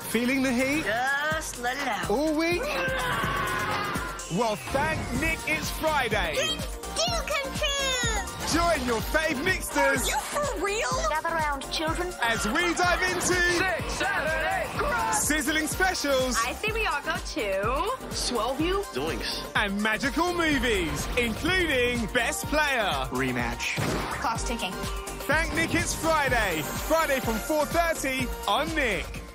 Feeling the heat? Just let it out. All week? Well, thank Nick it's Friday. Dreams do come true! Join your fave Nicksters. You for real? Gather round, children. As we dive into 6, 7, 8, crush! sizzling specials I say we all go to Swellview. Zoinks. and magical movies, including Best Player. Rematch. Clock's ticking. Thank Nick it's Friday. Friday from 4:30 on Nick.